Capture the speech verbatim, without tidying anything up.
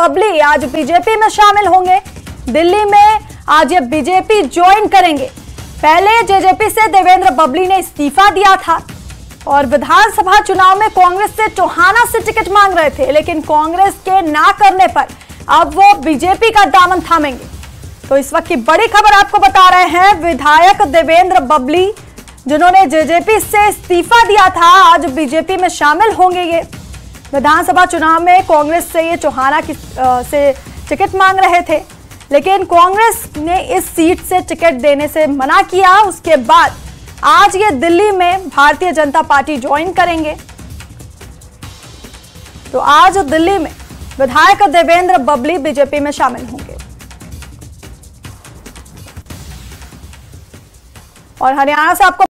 बबली आज बीजेपी में शामिल होंगे। दिल्ली में आज ये बीजेपी ज्वाइन करेंगे। पहले जेजेपी से देवेंद्र बबली ने इस्तीफा दिया था और विधानसभा चुनाव में कांग्रेस से टोहाना से टिकट मांग रहे थे, लेकिन कांग्रेस के ना करने पर अब वो बीजेपी का दामन थामेंगे। तो इस वक्त की बड़ी खबर आपको बता रहे हैं, विधायक देवेंद्र बबली जिन्होंने जेजेपी से इस्तीफा दिया था आज बीजेपी में शामिल होंगे। ये विधानसभा चुनाव में कांग्रेस से ये टोहाना की आ, से टिकट मांग रहे थे, लेकिन कांग्रेस ने इस सीट से टिकट देने से मना किया। उसके बाद आज ये दिल्ली में भारतीय जनता पार्टी ज्वाइन करेंगे। तो आज दिल्ली में विधायक देवेंद्र बबली बीजेपी में शामिल होंगे। और हरियाणा से आपको